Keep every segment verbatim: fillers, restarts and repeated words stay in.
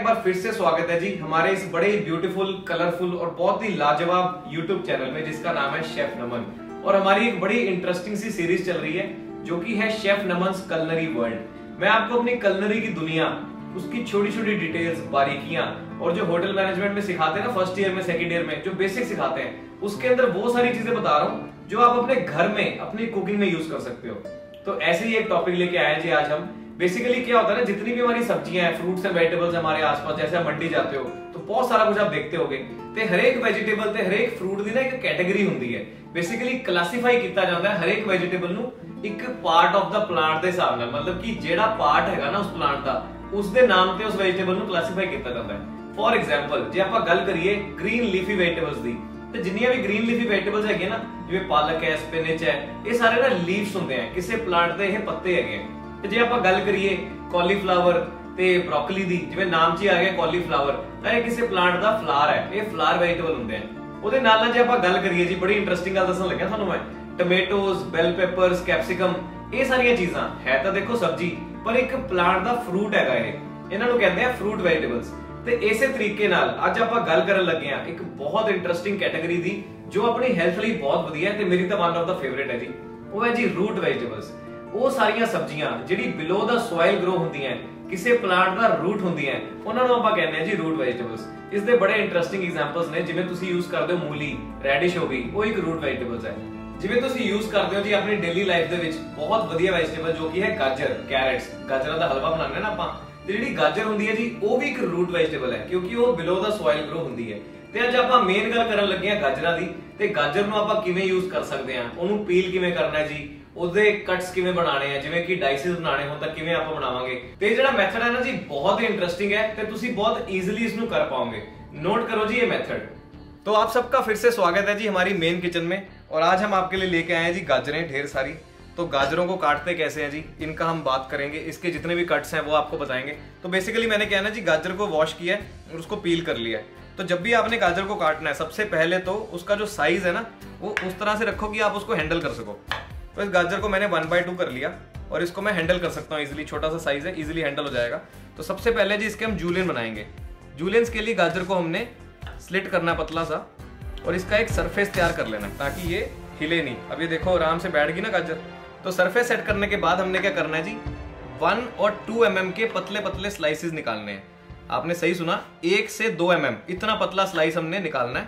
बार फिर से स्वागत है जी हमारे इस बड़े ही ब्यूटीफुल, कलरफुल और बहुत ही लाजवाब यूट्यूब चैनल में जिसका नाम है शेफ नमन। और हमारी एक बड़ी इंटरेस्टिंग सी सीरीज चल रही है जो कि है शेफ नमन्स कलनरी वर्ल्ड। मैं आपको अपनी कलनरी की दुनिया, उसकी छोटी छोटी डिटेल्स, बारीकियां और जो होटल मैनेजमेंट में सिखाते हैं ना फर्स्ट ईयर में, सेकंड ईयर में जो बेसिक सिखाते हैं, उसके अंदर वो सारी चीजें बता रहा हूँ जो आप अपने घर में अपनी कुकिंग में यूज कर सकते हो। तो ऐसे ही एक टॉपिक लेके आए जी आज हम। बेसिकली क्या होता है ना, जितनी भी हमारी सब्जियां हैं, फ्रूट्स एंड वेजिटेबल्स हमारे आसपास, जैसे आप मंडी जाते हो तो बहुत सारा कुछ आप देखते होगे ते हर एक वेजिटेबल ते हर एक फ्रूट दी ना एक कैटेगरी हुंदी है। बेसिकली क्लासीफाई किया जाता है हर एक वेजिटेबल ਨੂੰ ਇੱਕ ਪਾਰਟ ਆਫ ਦਾ ਪਲਾਂਟ ਦੇ ਹਿਸਾਬ ਨਾਲ, ਮਤਲਬ ਕਿ ਜਿਹੜਾ ਪਾਰਟ ਹੈਗਾ ਨਾ ਉਸ ਪਲਾਂਟ ਦਾ, ਉਸ ਦੇ ਨਾਮ ਤੇ ਉਸ ਵੈਜੀਟੇਬਲ ਨੂੰ ਕਲਾਸੀਫਾਈ ਕੀਤਾ ਜਾਂਦਾ ਹੈ। ਫੋਰ ਐਗਜ਼ਾਮਪਲ ਜੇ ਆਪਾਂ ਗੱਲ ਕਰੀਏ ਗ੍ਰੀਨ ਲੀਫੀ ਵੈਜੀਟੇਬਲਸ ਦੀ, ਤੇ ਜਿੰਨੀਆਂ ਵੀ ਗ੍ਰੀਨ ਲੀਫੀ ਵੈਜੀਟੇਬਲਸ ਹੈਗੇ ਨਾ, ਜਿਵੇਂ ਪਾਲਕ ਹੈ, ਸਪਿਨਚ ਹੈ, ਇਹ ਸਾਰੇ ਨਾ ਲੀਵਸ ਹੁੰਦੇ ਆ, ਕਿਸੇ ਪਲਾਂਟ ਦੇ ਇਹ ਪੱਤੇ ਹੈਗੇ। ਤੇ ਜੇ ਆਪਾਂ ਗੱਲ ਕਰੀਏ ਕੌਲੀਫਲਾਵਰ ਤੇ ਬ੍ਰੋਕਲੀ ਦੀ, ਜਿਵੇਂ ਨਾਮ 'ਚ ਹੀ ਆ ਗਿਆ ਕੌਲੀਫਲਾਵਰ, ਤਾਂ ਇਹ ਕਿਸੇ ਪਲਾਂਟ ਦਾ ਫਲਾਰ ਹੈ, ਇਹ ਫਲਾਰ ਵੈਜੀਟੇਬਲ ਹੁੰਦੇ ਆ। ਉਹਦੇ ਨਾਲ ਨਾਲ ਜੇ ਆਪਾਂ ਗੱਲ ਕਰੀਏ ਜੀ, ਬੜੀ ਇੰਟਰਸਟਿੰਗ ਗੱਲ ਦੱਸਣ ਲੱਗਿਆ ਤੁਹਾਨੂੰ ਮੈਂ, टमेटोज, बेल पेपर्स, कैप्सिकम, ये सारी चीज़ां है तो देखो सब्जी, पर एक प्लांट दा फ्रूट हैगा ये, इन्हां नूं कहंदे आ फ्रूट वेजिटेबल्स। ते इसे तरीके नाल अज आपां गल करन लगे हां एक बहुत इंटरेस्टिंग कैटेगरी दी जो अपनी हेल्थ लई बहुत वधिया है ते मेरी तां वन ऑफ द फेवरेट है जी। वो है जी रूट वेजिटेबल्स। वो सारियां सब्जियां जिहड़ी बिलो द सॉइल ग्रो हुंदियां, किसी प्लांट दा रूट हुंदियां, उन्हां नूं आपां कहंदे आ जी रूट वेजिटेबल्स। इस दे बड़े इंटरेस्टिंग एग्जांपल्स ने, जिवें तुसीं यूज करदे हो मूली, रेडिश हो गई, वो एक रूट वेजिटेबल्स है। ਜਿਵੇਂ ਤੁਸੀਂ ਯੂਜ਼ ਕਰਦੇ ਹੋ ਜੀ ਆਪਣੀ ਡੇਲੀ ਲਾਈਫ ਦੇ ਵਿੱਚ ਬਹੁਤ ਵਧੀਆ ਵੈਜੀਟੇਬਲ ਜੋ ਕਿ ਹੈ ਗਾਜਰ, ਕੈਰਟਸ, ਗਾਜਰਾਂ ਦਾ ਹਲਵਾ ਬਣਾਉਂਦੇ ਨਾ ਆਪਾਂ, ਤੇ ਜਿਹੜੀ ਗਾਜਰ ਹੁੰਦੀ ਹੈ ਜੀ ਉਹ ਵੀ ਇੱਕ ਰੂਟ ਵੈਜੀਟੇਬਲ ਹੈ ਕਿਉਂਕਿ ਉਹ ਬਿਲੋ ਦਾ ਸੋਇਲ ਗਰੋ ਹੁੰਦੀ ਹੈ। ਤੇ ਅੱਜ ਆਪਾਂ ਮੇਨ ਗੱਲ ਕਰਨ ਲੱਗੇ ਹਾਂ ਗਾਜਰਾਂ ਦੀ, ਤੇ ਗਾਜਰ ਨੂੰ ਆਪਾਂ ਕਿਵੇਂ ਯੂਜ਼ ਕਰ ਸਕਦੇ ਹਾਂ, ਉਹਨੂੰ ਪੀਲ ਕਿਵੇਂ ਕਰਨਾ ਹੈ ਜੀ, ਉਹਦੇ ਕਟਸ ਕਿਵੇਂ ਬਣਾਣੇ ਆ, ਜਿਵੇਂ ਕਿ ਡਾਈਸਿਸ ਬਣਾਣੇ ਹੋਣ ਤਾਂ ਕਿਵੇਂ ਆਪਾਂ ਬਣਾਵਾਂਗੇ। ਤੇ ਜਿਹੜਾ ਮੈਥਡ ਹੈ ਨਾ ਜੀ ਬਹੁਤ ਹੀ ਇੰਟਰਸਟਿੰਗ ਹੈ ਤੇ ਤੁਸੀਂ ਬਹੁਤ ਈਜ਼ੀਲੀ ਇਸ ਨੂੰ ਕਰ ਪਾਓਗੇ। नोट करो जी ये मेथड। तो आप सबका फिर से स्वागत है जी हमारी मेन किचन में, और आज हम आपके लिए लेके आए हैं जी गाजरें ढेर सारी। तो गाजरों को काटते कैसे हैं जी, इनका हम बात करेंगे, इसके जितने भी कट्स हैं वो आपको बताएंगे। तो बेसिकली मैंने क्या है ना जी, गाजर को वॉश किया है और उसको पील कर लिया है। तो जब भी आपने गाजर को काटना है, सबसे पहले तो उसका जो साइज है ना वो उस तरह से रखो कि आप उसको हैंडल कर सको। तो इस गाजर को मैंने वन बाई टू कर लिया और इसको मैं हैंडल कर सकता हूँ इजिली, छोटा सा साइज है, इजिली हैंडल हो जाएगा। तो सबसे पहले जी इसके हम जूलियन बनाएंगे। जूलियंस के लिए गाजर को हमने स्लिट करना पतला सा, और इसका एक सरफेस तैयार कर लेना ताकि ये हिले नहीं। अब ये देखो आराम से बैठ गई ना गाजर। तो सरफेस सेट करने के बाद हमने क्या करना है जी, वन और टू एम एम के पतले पतले स्लाइसेस निकालने हैं। आपने सही सुना, एक से दो एम एम इतना पतला स्लाइस हमने निकालना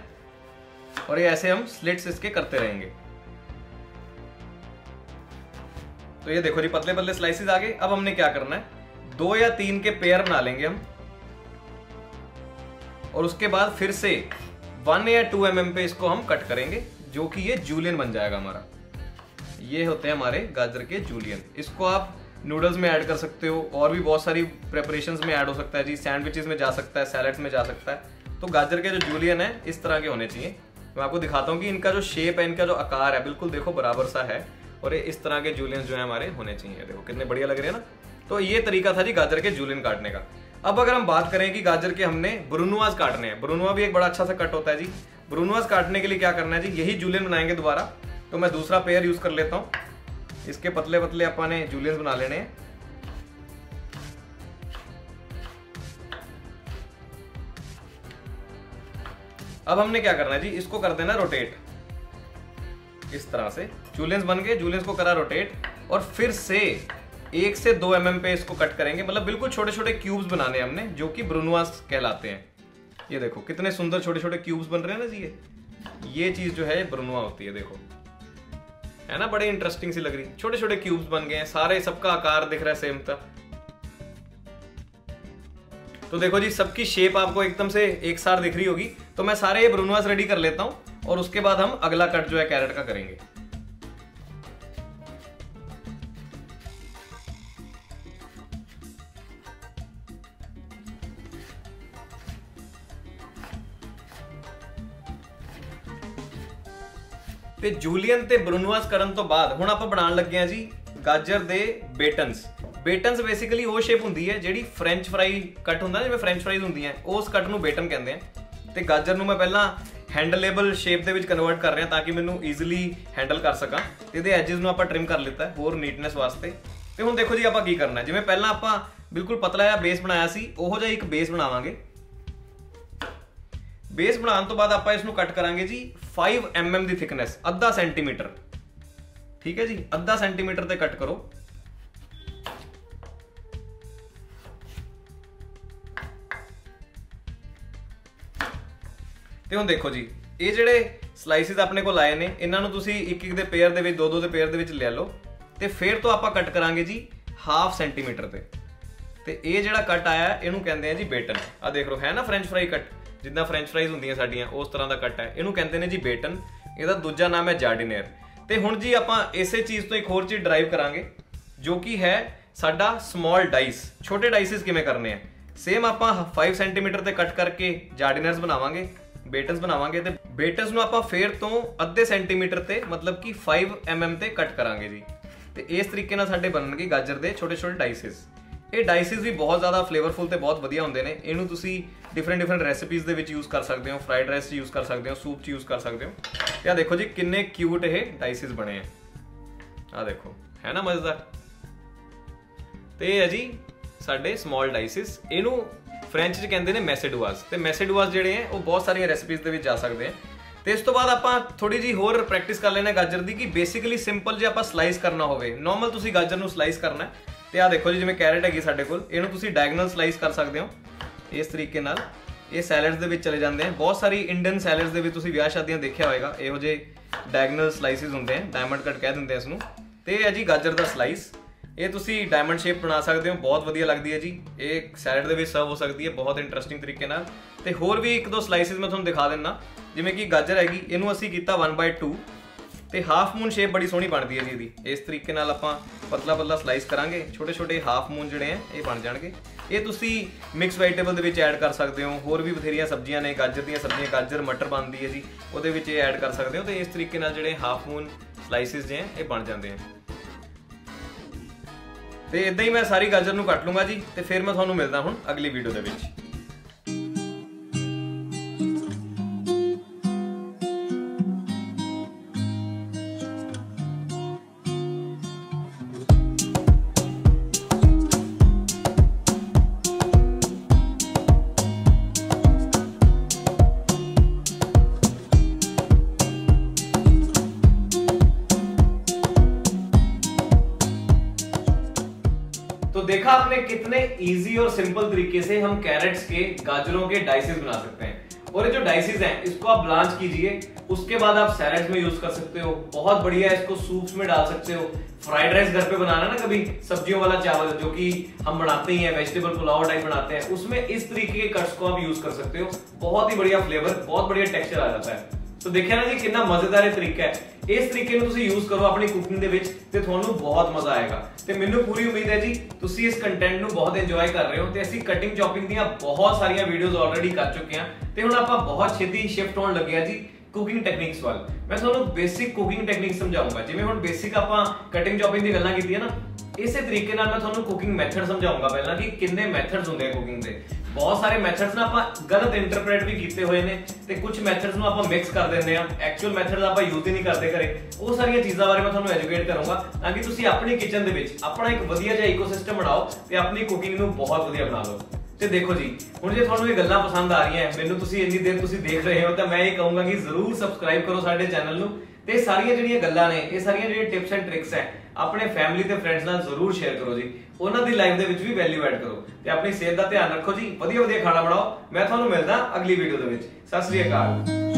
है, और ये ऐसे हम स्लिट्स इसके करते रहेंगे। तो ये देखो जी पतले पतले स्लाइसेस आ गए। अब हमने क्या करना है, दो या तीन के पेयर बना लेंगे हम, और उसके बाद फिर से वन या टू एम एम पे इसको हम कट करेंगे, जो कि ये जूलियन बन जाएगा हमारा। ये होते हैं हमारे गाजर के जूलियन। इसको आप नूडल्स में ऐड कर सकते हो, और भी बहुत सारी प्रेपरेशंस में ऐड हो सकता है जी, सैंडविचेस में जा सकता है, सैलड्स में जा सकता है। तो गाजर के जो जूलियन है इस तरह के होने चाहिए। मैं आपको दिखाता हूँ कि इनका जो शेप है, इनका जो आकार है, बिल्कुल देखो बराबर सा है, और ये इस तरह के जूलियन जो है हमारे होने चाहिए। देखो कितने बढ़िया लग रहे हैं ना। तो ये तरीका था जी गाजर के जूलियन काटने का। अब अगर हम बात करें कि गाजर के हमने ब्रुनवास काटने हैं, ब्रुनवा भी एक बड़ा अच्छा सा कट होता है जी। ब्रुनवास काटने के लिए क्या करना है जी, यही जूलियन बनाएंगे दोबारा। तो मैं दूसरा पेयर यूज कर लेता हूं। इसके पतले पतले अपने जूलियंस बना लेने हैं। अब हमने क्या करना है जी, इसको कर देना रोटेट। इस तरह से जूलियंस बन गए, जूलियंस को करा रोटेट, और फिर से एक से दो एम एम पे इसको कट करेंगे। मतलब बिल्कुल छोटे छोटे क्यूब्स बनाने हमने, जो कि ब्रुनवास कहलाते हैं। ये देखो कितने सुंदर छोटे छोटे क्यूब्स बन रहे हैं ना जी। ये ये चीज जो है ब्रुनवा होती है, देखो है ना, बड़े इंटरेस्टिंग सी लग रही। छोटे छोटे क्यूब्स बन गए हैं सारे, सबका आकार दिख रहा है सेम था। तो देखो जी सबकी शेप आपको एकदम से एक साथ दिख रही होगी। तो मैं सारे ये ब्रुनवास रेडी कर लेता हूं, और उसके बाद हम अगला कट जो है कैरेट का करेंगे। ਤੇ ਜੂਲੀਅਨ ਤੇ ਬਰੂਨਵਾਸ ਕਰਨ ਤੋਂ ਬਾਅਦ ਹੁਣ ਆਪਾਂ ਬਣਾਉਣ ਲੱਗੇ ਆ ਜੀ ਗਾਜਰ ਦੇ ਬੇਟਨਸ। ਬੇਟਨਸ ਬੇਸਿਕਲੀ ਉਹ ਸ਼ੇਪ ਹੁੰਦੀ ਹੈ ਜਿਹੜੀ ਫ੍ਰੈਂਚ ਫਰਾਈ ਕੱਟ ਹੁੰਦਾ, ਜਿਵੇਂ ਫ੍ਰੈਂਚ ਫਰਾਈਜ਼ ਹੁੰਦੀਆਂ, ਉਸ ਕੱਟ ਨੂੰ ਬੇਟਨ ਕਹਿੰਦੇ ਆ। ਤੇ ਗਾਜਰ ਨੂੰ ਮੈਂ ਪਹਿਲਾਂ ਹੈਂਡਲੇਬਲ ਸ਼ੇਪ ਦੇ ਵਿੱਚ ਕਨਵਰਟ ਕਰ ਰਿਹਾ ਤਾਂ ਕਿ ਮੈਨੂੰ ਈਜ਼ੀਲੀ ਹੈਂਡਲ ਕਰ ਸਕਾਂ। ਤੇ ਇਹਦੇ ਐਜਸ ਨੂੰ ਆਪਾਂ ਟ੍ਰਿਮ ਕਰ ਲਿੱਤਾ ਹੋਰ ਨੀਟਨੈਸ ਵਾਸਤੇ। ਤੇ ਹੁਣ ਦੇਖੋ ਜੀ ਆਪਾਂ ਕੀ ਕਰਨਾ, ਜਿਵੇਂ ਪਹਿਲਾਂ ਆਪਾਂ बिल्कुल पतला जिहा बेस बनाया सी, ओहो जिहा एक बेस बनावांगे। बेस बनाने तो बाद आपां इसनूं कट करांगे जी फाइव एम एम की थिकनेस, अद्धा सेंटीमीटर। ठीक है जी, अद्धा सेंटीमीटर ते कट करो। ਤੇ ਹੁਣ ਦੇਖੋ ਜੀ, ਇਹ ਜਿਹੜੇ ਸਲਾਈਸਿਸ ਆਪਣੇ ਕੋਲ ਆਏ ਨੇ ਇਹਨਾਂ ਨੂੰ ਤੁਸੀਂ ਇੱਕ ਇੱਕ ਦੇ ਪੇਅਰ ਦੇ ਵਿੱਚ, ਦੋ ਦੋ ਦੇ ਪੇਅਰ ਦੇ ਵਿੱਚ ਲੈ ਲਓ ਤੇ ਫਿਰ ਤੋਂ ਆਪਾਂ ਕੱਟ ਕਰਾਂਗੇ ਜੀ ਹਾਫ ਸੈਂਟੀਮੀਟਰ ਤੇ। ਤੇ ਇਹ ਜਿਹੜਾ ਕੱਟ ਆਇਆ ਇਹਨੂੰ ਕਹਿੰਦੇ ਆ ਜੀ ਬੇਟਨ। ਆ ਦੇਖ ਲਓ, ਹੈ ਨਾ ਫ੍ਰੈਂਚ ਫਰਾਈ ਕੱਟ, ਜਿੱਦਾਂ ਫ੍ਰੈਂਚ ਫਰਾਈਜ਼ ਹੁੰਦੀਆਂ ਸਾਡੀਆਂ ਉਸ ਤਰ੍ਹਾਂ ਦਾ ਕੱਟ ਹੈ, ਇਹਨੂੰ ਕਹਿੰਦੇ ਨੇ ਜੀ ਬੇਟਨ। ਇਹਦਾ ਦੂਜਾ ਨਾਮ ਹੈ ਜਾਰਡੀਨੇਰ। ਤੇ ਹੁਣ ਜੀ ਆਪਾਂ ਇਸੇ ਚੀਜ਼ ਤੋਂ ਇੱਕ ਹੋਰ ਚੀਜ਼ ਡਰਾਈਵ ਕਰਾਂਗੇ ਜੋ ਕਿ ਹੈ ਸਾਡਾ ਸਮਾਲ ਡਾਈਸ। ਛੋਟੇ ਡਾਈਸਿਸ ਕਿਵੇਂ ਕਰਨੇ ਆ, ਸੇਮ ਆਪਾਂ फाइव ਸੈਂਟੀਮੀਟਰ ਤੇ ਕੱਟ ਕਰਕੇ ਜਾਰਡੀਨਰਸ ਬਣਾਵਾਂਗੇ, बेटन्स बनावांगे। ते बेटन्स नूं आपां फेर तो अद्धे सेंटीमीटर ते मतलब कि फाइव एम एम ते कट करांगे जी। ते इस तरीके नाल साडे बनणगे गाजर दे छोटे छोटे डाइसिस। ये डाइसिस भी बहुत ज़्यादा फ्लेवरफुल ते बहुत वधिया हुंदे ने। इहनूं तुसीं डिफरेंट डिफरेंट रेसिपीज़ दे विच यूज़ कर सकदे हो, फ्राइड राइस यूज़ कर सकदे हो, सूप च यूज़ कर सकदे हो। ते आ देखो जी किन्ने क्यूट ये डाइसिस बने हैं, आ देखो, है ना मज़ेदार। ते ये है जी साडे स्मॉल डाइसिस। इहनूं फ्रेंच च कहते हैं मैसेडुआज। तो मैसेडुआज जोड़े हैं वो बहुत सारिया रेसिपीज़ के जा सकते हैं। तो इस तो बाद आप थोड़ी जी होर प्रैक्टिस कर लेना गाजर की, कि बेसिकली सिंपल जो आप स्लाइस करना हो, नॉर्मल तुसी गाजर नूं स्लाइस करना है। तो आ देखो जी, जिवें कैरेट हैगी साडे कोल, इहनूं तुसी डायगनल स्लाइस कर सकते हो इस तरीके नाल। ये सैलड्स दे विच चले जाते हैं। बहुत सारी इंडियन सैलड्स दे विच तुसी विआह शादियां देखिया होएगा, इहो जे डायगनल स्लाइसिस हुंदे हैं, डायमंड कट कह दिंदे इसनूं। ते ये है जी गाजर दा स्लाइस। ये तुसी डायमंड शेप बना सकते हो, बहुत वधिया लगती है जी। ये सैलड दे विच सर्व हो सकती है बहुत इंटरस्टिंग तरीके नाल। ते होर भी एक दो स्लाइसिस मैं तुहानूं दिखा दिंदा, जिवें कि गाजर हैगी, इहनूं असीं कीता वन बाय टू। ते हाफ मून शेप बड़ी सोहनी बनती है जी इहदी। इस तरीके नाल आपां पतला पतला स्लाइस करांगे, छोटे छोटे हाफ मून जिहड़े हैं ये बन जाणगे। ये तुसी मिक्स वेजिटेबल दे विच ऐड कर सकते हो, होर भी बथेरियां सब्जियां ने, गाजर दीयां सब्जियां, गाजर मटर बनती है जी, उहदे विच ये ऐड कर सकते हो। तो इस तरीके नाल जिहड़े हाफ मून स्लाइसिस जे हैं ये बन जाते हैं। तो इदां ही मैं सारी गाजर नूं कट लूँगा जी। तो फिर मैं तुहानूं मिलदा हुण अगली वीडियो दे विच। तो देखा आपने कितने इजी और सिंपल तरीके से हम कैरेट्स के, गाजरों के डाइसेस बना सकते हैं। और ये जो डाइसेस हैं इसको आप ब्लांच कीजिए, उसके बाद आप सैलेड्स में यूज कर सकते हो, बहुत बढ़िया। इसको सूप्स में डाल सकते हो। फ्राइड राइस घर पे बनाना ना कभी, सब्जियों वाला चावल जो कि हम बनाते ही हैं, वेजिटेबल पुलाव टाइप बनाते हैं, उसमें इस तरीके के कट्स को आप यूज कर सकते हो। बहुत ही बढ़िया फ्लेवर, बहुत बढ़िया टेक्सचर आ जाता है। तो देखिए ना जी कितना मजेदार तरीका है। इस तरीके ਨੂੰ ਤੁਸੀਂ ਯੂਜ਼ ਕਰੋ ਆਪਣੀ ਕੁਕਿੰਗ ਦੇ ਵਿੱਚ ਤੇ ਤੁਹਾਨੂੰ ਬਹੁਤ ਮਜ਼ਾ ਆਏਗਾ। ਤੇ ਮੈਨੂੰ ਪੂਰੀ ਉਮੀਦ ਹੈ ਜੀ ਤੁਸੀਂ ਇਸ ਕੰਟੈਂਟ ਨੂੰ ਬਹੁਤ ਇੰਜੋਏ ਕਰ ਰਹੇ ਹੋ। ਤੇ ਅਸੀਂ ਕਟਿੰਗ ਚੌਪਿੰਗ ਦੀਆਂ ਬਹੁਤ ਸਾਰੀਆਂ ਵੀਡੀਓਜ਼ ਆਲਰੇਡੀ ਕਰ ਚੁੱਕੇ ਹਾਂ ਤੇ ਹੁਣ ਆਪਾਂ ਬਹੁਤ ਛੇਤੀ ਸ਼ਿਫਟ ਹੋਣ ਲੱਗੇ ਆ ਜੀ ਕੁਕਿੰਗ ਟੈਕਨੀਕਸ ਵੱਲ। ਮੈਂ ਤੁਹਾਨੂੰ ਬੇਸਿਕ ਕੁਕਿੰਗ ਟੈਕਨੀਕ ਸਮਝਾਉਂਗਾ। ਜਿਵੇਂ ਹੁਣ ਬੇਸਿਕ ਆਪਾਂ ਕਟਿੰਗ ਚੌਪਿੰਗ ਦੀ ਗੱਲਾਂ ਕੀਤੀਆਂ ਨਾ, ਇਸੇ ਤਰੀਕੇ ਨਾਲ ਮੈਂ ਤੁਹਾਨੂੰ ਕੁਕਿੰਗ ਮੈਥਡ ਸਮਝਾਉਂਗਾ ਪਹਿਲਾਂ ਕਿ ਕਿੰਨੇ ਮੈਥਡਸ ਹੁੰਦੇ ਆ ਕੁਕਿੰਗ ਦੇ। बहुत सारे मैथड्स ना ਆਪਾਂ गलत इंटरप्रेट भी ਕੀਤੇ ਹੋਏ ਨੇ ਤੇ ਕੁਝ ਮੈਥਡਸ ਨੂੰ ਆਪਾਂ ਮਿਕਸ ਕਰ ਦਿੰਦੇ ਆ, ਐਕਚੁਅਲ ਮੈਥਡਸ ਆਪਾਂ ਯੂਜ਼ ਹੀ ਨਹੀਂ ਕਰਦੇ ਘਰੇ। ਉਹ ਸਾਰੀਆਂ ਚੀਜ਼ਾਂ ਬਾਰੇ ਮੈਂ ਤੁਹਾਨੂੰ ਐਜੂਕੇਟ ਕਰੂੰਗਾ ਤਾਂ ਕਿ ਤੁਸੀਂ ਆਪਣੀ ਕਿਚਨ ਦੇ ਵਿੱਚ ਆਪਣਾ ਇੱਕ ਵਧੀਆ ਜਿਹਾ ਇਕੋਸਿਸਟਮ ਬਣਾਓ ਤੇ ਆਪਣੀ ਕੁਕਿੰਗ ਨੂੰ ਬਹੁਤ ਵਧੀਆ ਬਣਾ ਲਓ। ਤੇ ਦੇਖੋ ਜੀ ਹੁਣ ਜੇ ਤੁਹਾਨੂੰ ਇਹ ਗੱਲਾਂ ਪਸੰਦ ਆ ਰਹੀਆਂ, ਮੈਨੂੰ ਤੁਸੀਂ ਇੰਨੀ ਦੇਰ ਤੁਸੀਂ ਦੇਖ ਰਹੇ ਹੋ, ਤਾਂ ਮੈਂ ਇਹ ਕਹੂੰਗਾ ਕਿ ਜ਼ਰੂਰ ਸਬਸਕ੍ਰਾਈਬ ਕਰੋ ਸਾਡੇ ਚੈਨਲ ਨੂੰ ਤੇ ਸਾਰੀਆਂ ਜਿਹੜੀਆਂ ਗੱਲਾਂ ਨੇ, ਇਹ ਸਾਰੀਆਂ ਜਿਹੜੀਆਂ ਟਿਪਸ ਐਂਡ ਟ੍ਰਿਕਸ ਹੈ ਆਪਣੇ ਫੈਮਿਲੀ ਤੇ ਫਰੈਂਡਸ ਨਾਲ ਜ਼ਰੂਰ ਸ਼ੇਅਰ ਕਰੋ ਜੀ। ਉਹਨਾਂ ਦੀ ਲਾਈਫ ਦੇ ਵਿੱਚ ਵੀ ਵੈਲਿਊ ਐਡ ਕਰੋ ਤੇ ਆਪਣੀ ਸਿਹਤ ਦਾ ਧਿਆਨ ਰੱਖੋ ਜੀ। ਵਧੀਆ ਵਧੀਆ ਖਾਣਾ ਬਣਾਓ। ਮੈਂ ਤੁਹਾਨੂੰ ਮਿਲਦਾ ਅਗਲੀ ਵੀਡੀਓ ਦੇ ਵਿੱਚ। ਸਤਿ ਸ੍ਰੀ ਅਕਾਲ।